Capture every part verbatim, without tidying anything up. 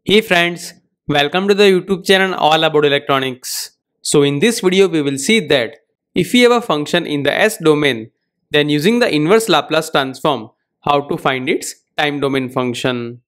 Hey friends, welcome to the YouTube channel all about electronics. So in this video we will see that if we have a function in the S domain, then using the inverse Laplace transform, how to find its time domain function.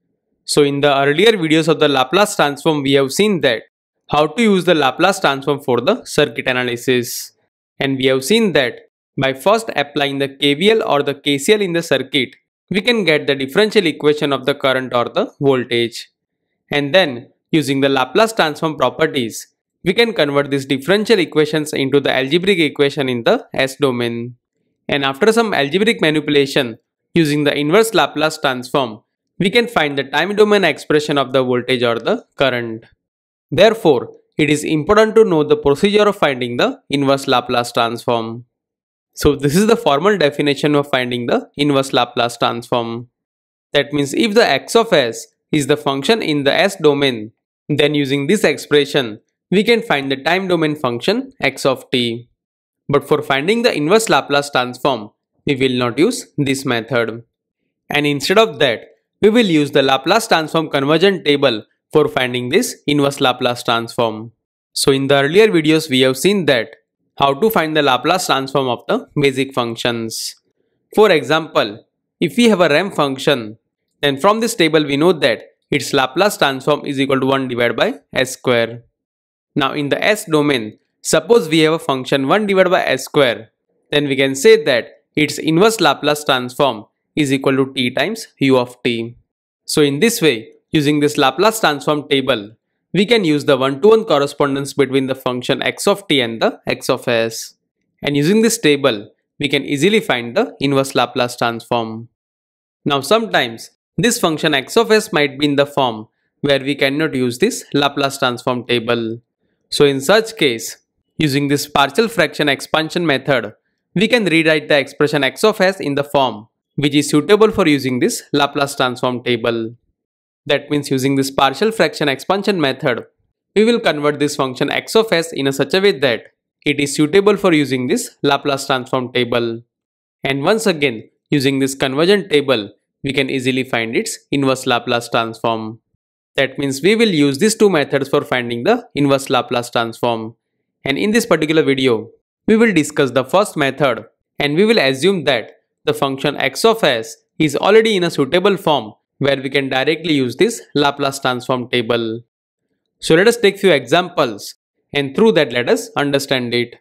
So in the earlier videos of the Laplace transform we have seen that how to use the Laplace transform for the circuit analysis. And we have seen that by first applying the K V L or the K C L in the circuit, we can get the differential equation of the current or the voltage. And then, using the Laplace transform properties, we can convert these differential equations into the algebraic equation in the S domain. And after some algebraic manipulation, using the inverse Laplace transform, we can find the time domain expression of the voltage or the current. Therefore, it is important to know the procedure of finding the inverse Laplace transform. So this is the formal definition of finding the inverse Laplace transform. That means if the x of s is the function in the S domain, then using this expression, we can find the time domain function x of t. But for finding the inverse Laplace transform, we will not use this method. And instead of that, we will use the Laplace Transform Conversion Table for finding this inverse Laplace transform. So in the earlier videos, we have seen that how to find the Laplace transform of the basic functions. For example, if we have a ramp function, then from this table we know that its Laplace transform is equal to one divided by s square. Now in the S domain, suppose we have a function one divided by s square, then we can say that its inverse Laplace transform is equal to t times u of t. So in this way, using this Laplace transform table, we can use the one-to-one correspondence between the function x of t and the x of s. And using this table, we can easily find the inverse Laplace transform. Now sometimes, this function x of s might be in the form where we cannot use this Laplace transform table. So in such case, using this partial fraction expansion method, we can rewrite the expression x of s in the form which is suitable for using this Laplace transform table. That means using this partial fraction expansion method, we will convert this function x of s in a such a way that it is suitable for using this Laplace transform table. And once again, using this conversion table, we can easily find its inverse Laplace transform. That means we will use these two methods for finding the inverse Laplace transform. And in this particular video, we will discuss the first method and we will assume that the function x of s is already in a suitable form where we can directly use this Laplace transform table. So let us take few examples and through that let us understand it.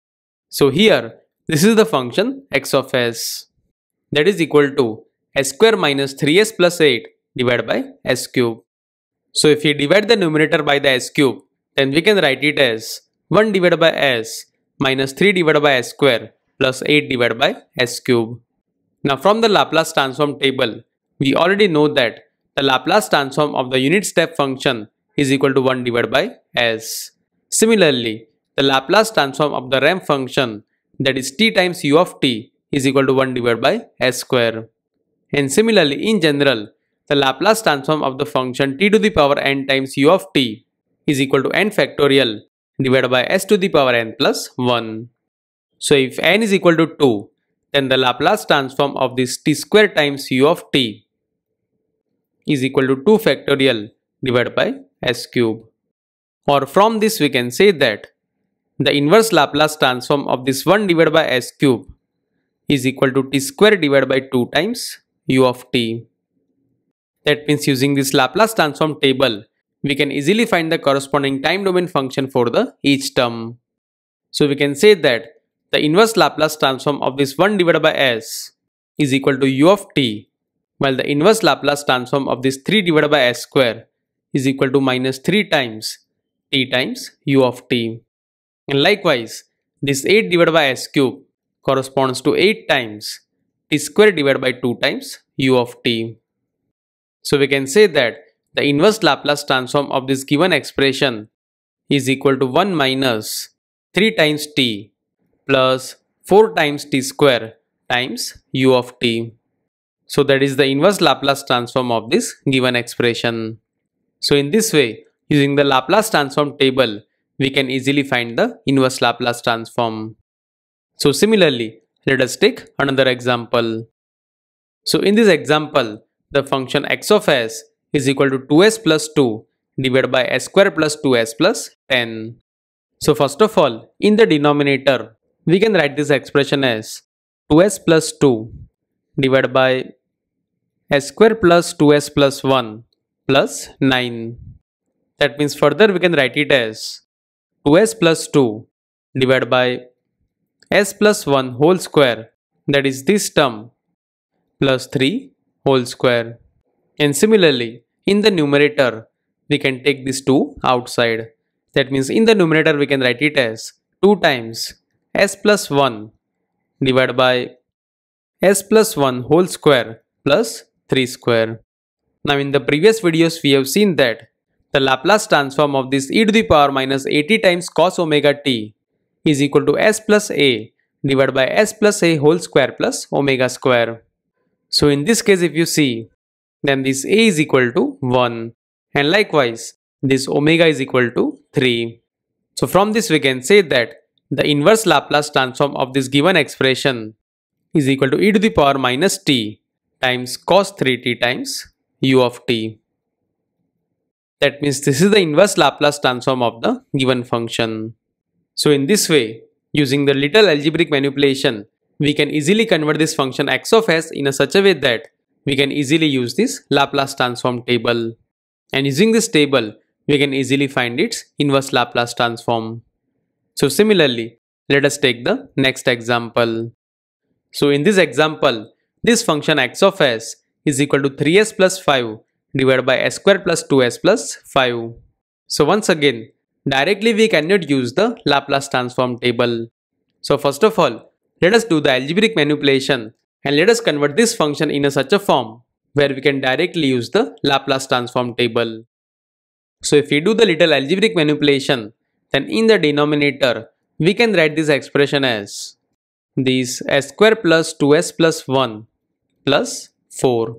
So here, this is the function x of s, that is equal to s square minus three s plus eight divided by s cube. So if we divide the numerator by the s cube, then we can write it as one divided by s minus three divided by s square plus eight divided by s cube. Now from the Laplace transform table, we already know that the Laplace transform of the unit step function is equal to one divided by s. Similarly, the Laplace transform of the ramp function, that is t times u of t, is equal to one divided by s square. And similarly, in general, the Laplace transform of the function t to the power n times u of t is equal to n factorial divided by s to the power n plus one. So if n is equal to two, then the Laplace transform of this t square times u of t is equal to two factorial divided by s cube. Or from this we can say that the inverse Laplace transform of this one divided by s cube is equal to t square divided by two times u of t. That means using this Laplace transform table, we can easily find the corresponding time domain function for the each term. So we can say that the inverse Laplace transform of this one divided by s is equal to u of t, while the inverse Laplace transform of this three divided by s square is equal to minus three times t times u of t. And likewise, this eight divided by s cube corresponds to eight times t square divided by two times u of t. So we can say that the inverse Laplace transform of this given expression is equal to one minus three times t plus four times t square times u of t. So that is the inverse Laplace transform of this given expression. So in this way, using the Laplace transform table, we can easily find the inverse Laplace transform. So similarly, let us take another example. So in this example, the function x of s is equal to two s plus two divided by s square plus two s plus ten. So first of all, in the denominator, we can write this expression as two s plus two divided by s square plus two s plus one plus nine. That means further we can write it as two s plus two divided by s plus one whole square, that is this term, plus three whole square. And similarly, in the numerator, we can take this two outside. That means in the numerator we can write it as two times s plus one divided by s plus one whole square plus three square. Now in the previous videos we have seen that the Laplace transform of this e to the power minus at times cos omega t is equal to s plus a divided by s plus a whole square plus omega square. So in this case if you see, then this a is equal to one, and likewise this omega is equal to three. So from this we can say that the inverse Laplace transform of this given expression is equal to e to the power minus t times cos three t times u of t. That means this is the inverse Laplace transform of the given function. So in this way, using the little algebraic manipulation, we can easily convert this function x of s in a such a way that we can easily use this Laplace transform table. And using this table, we can easily find its inverse Laplace transform. So similarly, let us take the next example. So in this example, this function x of s is equal to three s plus five divided by s square plus two s plus five. So once again, directly we cannot use the Laplace transform table. So first of all, let us do the algebraic manipulation and let us convert this function in a such a form where we can directly use the Laplace transform table. So if we do the little algebraic manipulation, then in the denominator, we can write this expression as this s square plus two s plus one plus four.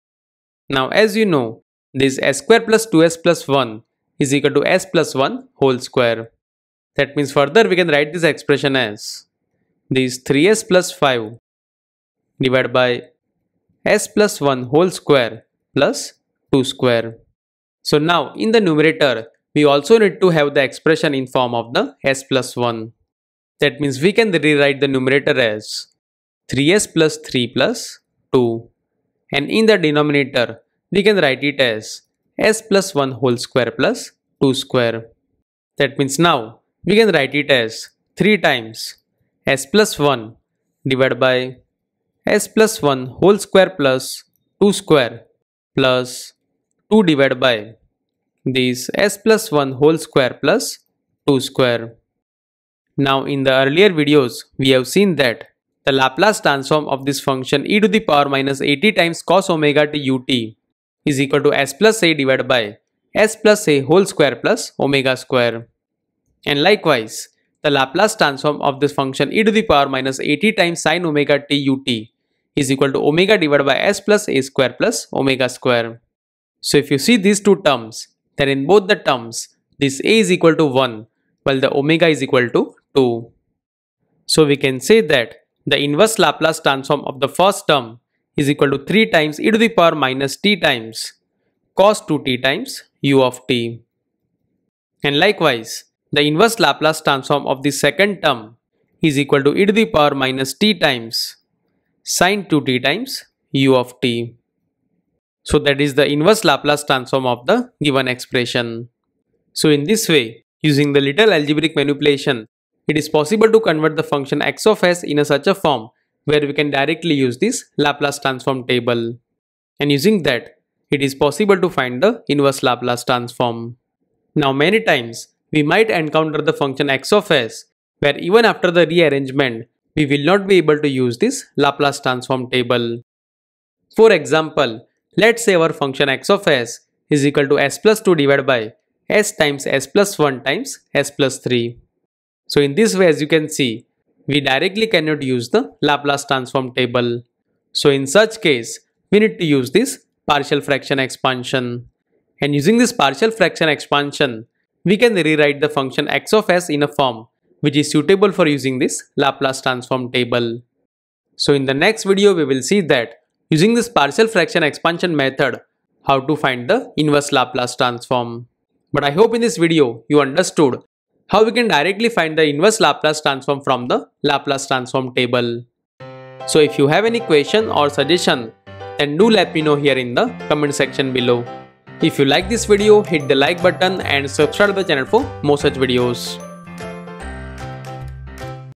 Now as you know, this s square plus two s plus one is equal to s plus one whole square. That means further we can write this expression as this three s plus five divided by s plus one whole square plus two square. So now in the numerator, we also need to have the expression in form of the s plus one. That means we can rewrite the numerator as three s plus three plus two. And in the denominator, we can write it as s plus one whole square plus two square. That means now we can write it as three times s plus one divided by s plus one whole square plus two square plus two divided by this s plus one whole square plus two square. Now in the earlier videos, we have seen that the Laplace transform of this function e to the power minus at times cos omega t ut is equal to s plus a divided by s plus a whole square plus omega square. And likewise, the Laplace transform of this function e to the power minus at times sin omega t ut is equal to omega divided by s plus a square plus omega square. So if you see these two terms, then in both the terms, this a is equal to one while the omega is equal to two. So we can say that the inverse Laplace transform of the first term is equal to three times e to the power minus t times cos two t times u of t. And likewise, the inverse Laplace transform of the second term is equal to e to the power minus t times sin two t times u of t. So that is the inverse Laplace transform of the given expression. So in this way, using the little algebraic manipulation, it is possible to convert the function x of s in a such a form where we can directly use this Laplace transform table. And using that, it is possible to find the inverse Laplace transform. Now many times, we might encounter the function x of s where even after the rearrangement, we will not be able to use this Laplace transform table. For example, let's say our function x of s is equal to s plus two divided by s times s plus one times s plus three. So in this way, as you can see, we directly cannot use the Laplace transform table. So in such case, we need to use this partial fraction expansion. And using this partial fraction expansion, we can rewrite the function x of s in a form which is suitable for using this Laplace transform table. So in the next video, we will see that using this partial fraction expansion method, how to find the inverse Laplace transform. But I hope in this video you understood how we can directly find the inverse Laplace transform from the Laplace transform table. So if you have any question or suggestion, then do let me know here in the comment section below. If you like this video, hit the like button and subscribe to the channel for more such videos.